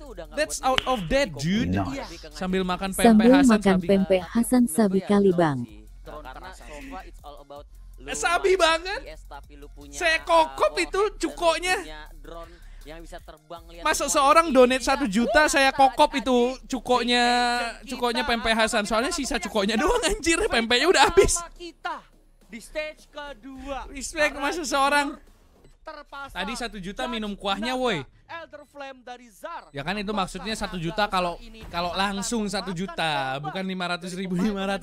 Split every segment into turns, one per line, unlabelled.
That's out of date, dude. Sambil makan pempek
Sambil
Hasan
makan
sabi.
pempek Hasan sabi kali bang.
Sabi banget. Saya kokop itu cukonya. Masa seorang donate 1 juta saya kokop itu cukonya pempek Hasan. Soalnya sisa cukonya doang anjir, pempeknya udah habis.
Di stage kedua.
Respect masa seorang. Tadi 1 juta minum kuahnya woi. Ya kan itu maksudnya 1 juta kalau langsung 1 juta, bukan 500.000.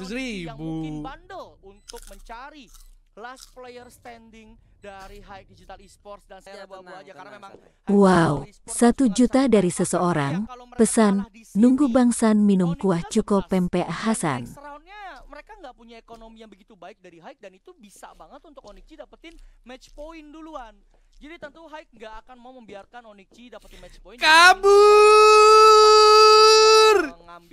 Untuk mencari last player standing dari High Digital Esports dan saya bawa aja karena memang
Wow, 1 juta dari seseorang. Pesan, nunggu Bangsan minum kuah cuko pempek Hasan.
Mereka nggak punya ekonomi yang begitu baik dari Hike dan itu bisa banget untuk Onyx dapetin match point duluan. Jadi tentu Hike nggak akan mau membiarkan Onyx dapetin match point.
Kabur!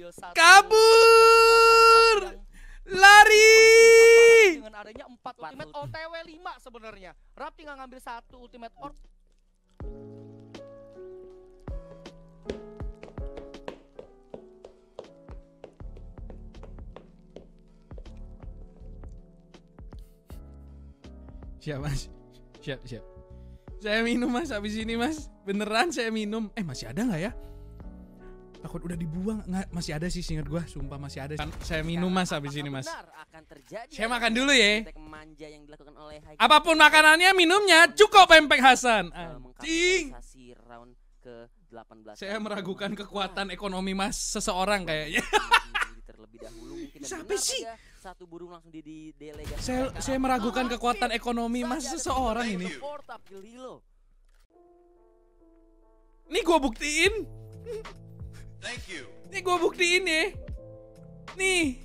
Kabur! Lari!
Dengan adanya 4 ultimate OTW 5 sebenarnya. Rap tinggal ngambil 1 ultimate orb.
Siap mas, siap. Saya minum mas, habis ini mas. Beneran saya minum. Masih ada nggak ya? Takut udah dibuang. Nggak, masih ada sih seingat gue. Sumpah masih ada. Saya minum mas, habis ini mas. Saya makan dulu ya. Apapun makanannya, minumnya cukup pempek Hasan. Anjing. Saya meragukan kekuatan ekonomi mas seseorang kayaknya. Siapa sih? Saya meragukan kekuatan ekonomi mas seseorang ini. Nih gue buktiin. Nih gue buktiin ya. Nih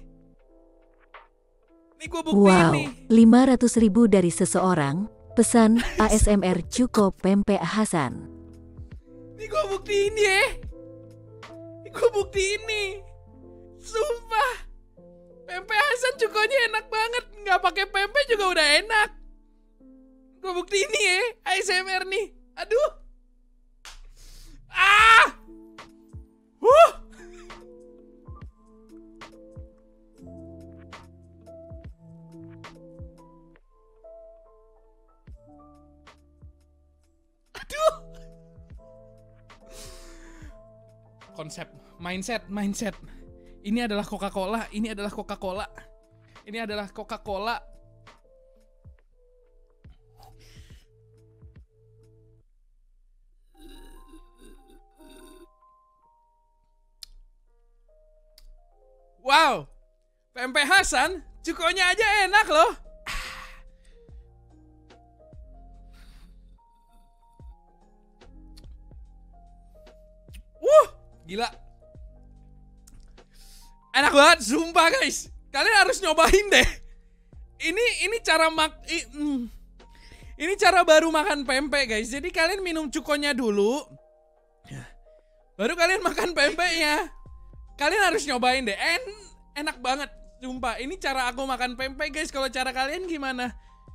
gue buktiin
Wow,
nih.
500.000 dari seseorang. Pesan ASMR cuko pempek Hasan.
Nih gue buktiin ya. Nih gue buktiin nih. Sumpah. Pempek Hasan cukonya enak banget. Nggak pakai pempek juga udah enak. Gue buktiin nih ya. ASMR nih. Aduh. Aduh. Konsep, mindset. Ini adalah Coca-Cola, ini adalah Coca-Cola. Ini adalah Coca-Cola. Wow. Pempek Hasan, cukonya aja enak loh. Gila. Enak banget, sumpah guys. Kalian harus nyobain deh. Ini cara ini cara baru makan pempek guys. Jadi kalian minum cukonya dulu, baru kalian makan pempeknya. Kalian harus nyobain deh. Enak banget, sumpah. Ini cara aku makan pempek guys. Kalau cara kalian gimana?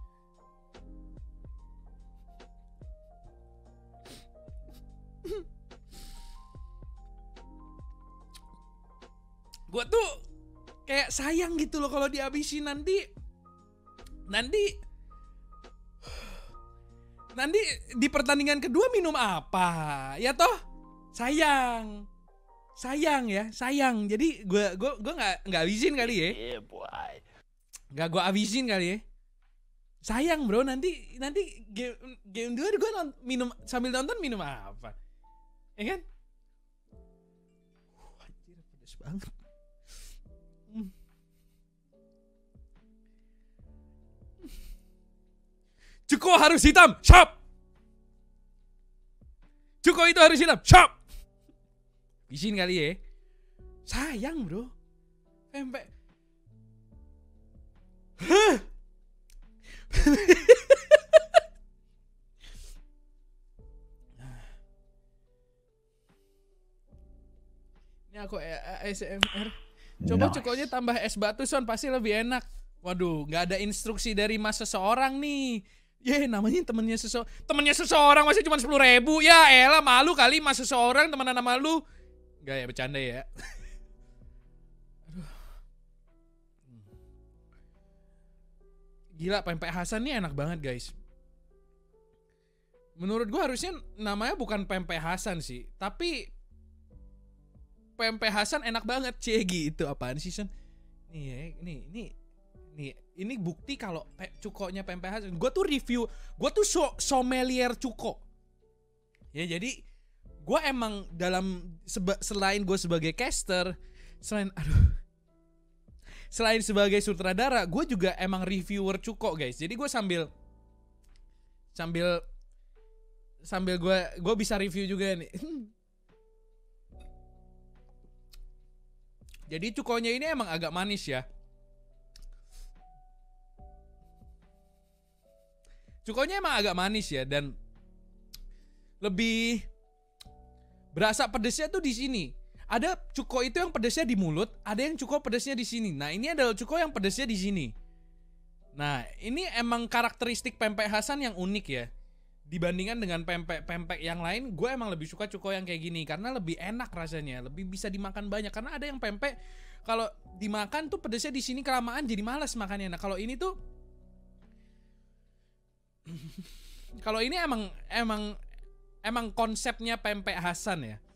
Gue tuh kayak sayang gitu loh kalau dihabisin nanti di pertandingan kedua minum apa ya toh, sayang ya, sayang. Jadi gue nggak habisin kali ya, nggak gue habisin kali ya, sayang bro. Nanti game 2 gue minum sambil nonton, minum apa ya kan. Anjir pedes banget. Cuko harus hitam, shop. Cuko itu harus hitam, shop. Bisin kali ya. Sayang bro. Pempek. Ini aku ASMR. Coba cukonya tambah es batu son, pasti lebih enak. Waduh, nggak ada instruksi dari mas seseorang nih. Namanya temennya seseorang masih cuma 10.000. Ya elah, malu kali mas seseorang temenan sama lu. Enggak ya, bercanda ya. Aduh. Gila, pempek Hasan nih enak banget guys. Menurut gua harusnya namanya bukan pempek Hasan sih, tapi pempek Hasan enak banget. Gitu apaan sih Son? Nih, ini bukti kalau cukonya pempek Hasan. Gue tuh review, gue tuh sommelier cuko. Ya jadi gue emang selain gue sebagai caster, selain sebagai sutradara, gue juga emang reviewer cuko guys. Jadi gue sambil gue bisa review juga nih. Jadi cukonya ini emang agak manis ya. Cukonya emang agak manis ya, dan lebih berasa pedesnya tuh di sini. Ada cuko itu yang pedesnya di mulut, ada yang cuko pedesnya di sini. Nah, ini adalah cuko yang pedesnya di sini. Nah, ini emang karakteristik pempek Hasan yang unik ya. Dibandingkan dengan pempek yang lain, gue emang lebih suka cuko yang kayak gini karena lebih enak rasanya, lebih bisa dimakan banyak. Karena ada yang pempek kalau dimakan tuh pedesnya di sini kelamaan jadi malas makannya. Nah, kalau ini tuh kalau ini emang konsepnya pempek Hasan ya.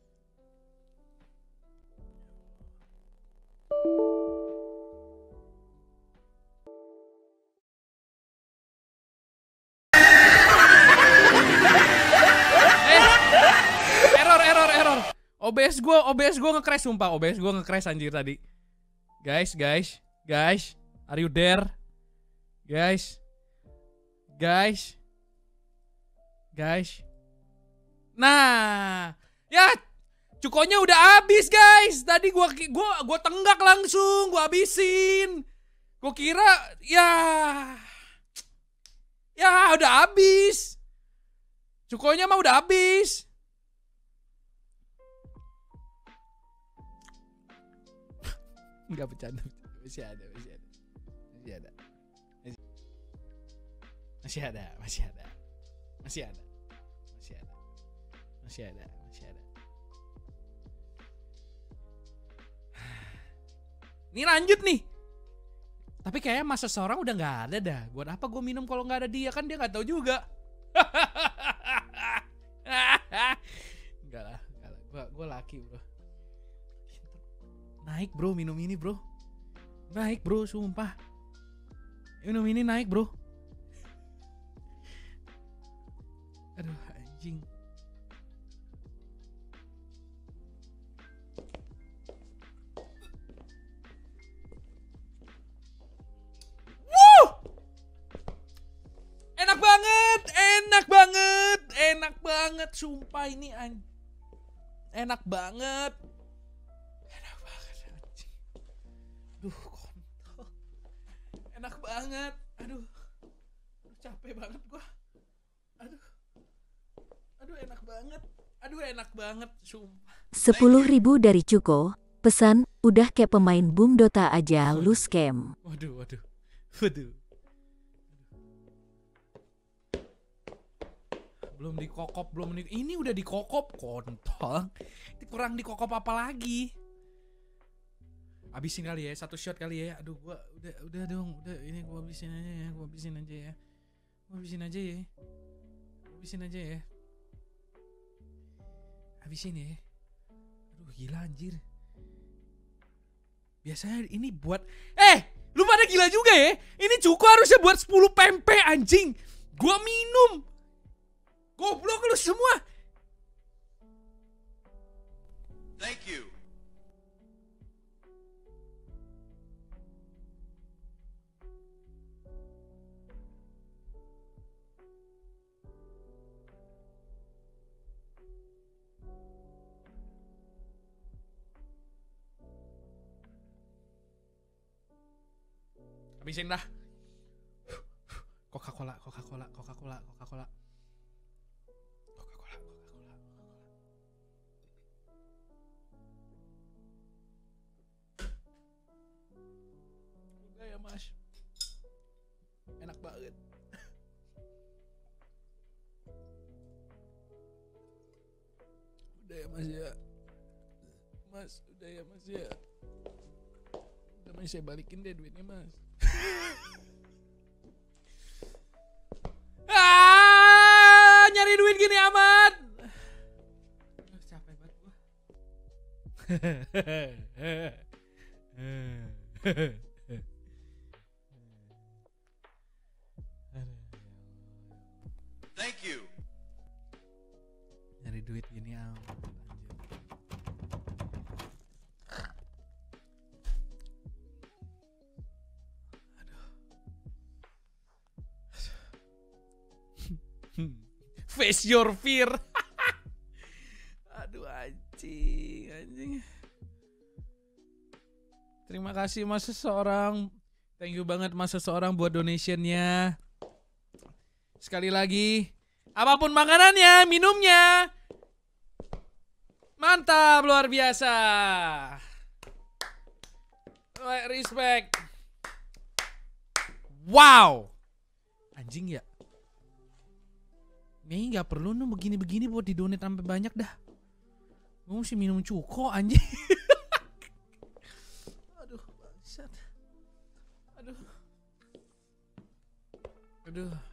Error. OBS gue nge-crash sumpah. OBS gue nge-crash anjir tadi. Guys, are you there? Guys. Nah, ya cukonya udah habis guys. Tadi gua tenggak langsung, gua habisin. Gua kira ya udah habis. Cukonya mah udah habis. Enggak bercanda. Masih ada. Ini lanjut nih. Tapi kayaknya masa seorang udah nggak ada dah. Buat apa gue minum kalau nggak ada dia, kan dia nggak tahu juga. Enggak lah. Gue laki bro. Naik bro minum ini bro. Naik bro, sumpah. Minum ini naik bro. Aduh anjing. Enak banget, sumpah ini enak banget anjing. Duh, kontol. Enak banget, aduh capek banget gua. Aduh enak banget, sumpah.
10.000 dari Cuko, pesan, udah kayak pemain Boom Dota aja lu scam.
Waduh. Belum dikokop, ini udah dikokop, kontol. Kurang dikokop apa lagi? Habisin kali ya, satu shot kali ya. Aduh, gua udah dong, ini gua habisin aja ya. Habisin ya. Aduh, gila anjir. Biasanya ini buat lu pada gila juga ya. Ini cukup harusnya buat 10 pempek anjing. Gua minum. Goblok lu semua.
Thank you.
Habisin dah. Coca-Cola. Udah ya mas. Enak banget. Udah ya Mas ya. Mas, udah ya Mas ya. Udah Mas, saya balikin deh duitnya Mas. Nyari duit gini amat. Capek banget gua.
Thank you.
Nyari duit gini amat. Face your fear. Aduh anjing. Terima kasih Mas Seseorang. Thank you banget Mas Seseorang buat donationnya. Sekali lagi, apapun makanannya, minumnya, mantap, luar biasa. Respect. Wow. Anjing ya. Nih nggak perlu nu begini-begini buat didonate sampai banyak dah. Gue mesti minum cuko anjing. Aduh bangsat. Aduh.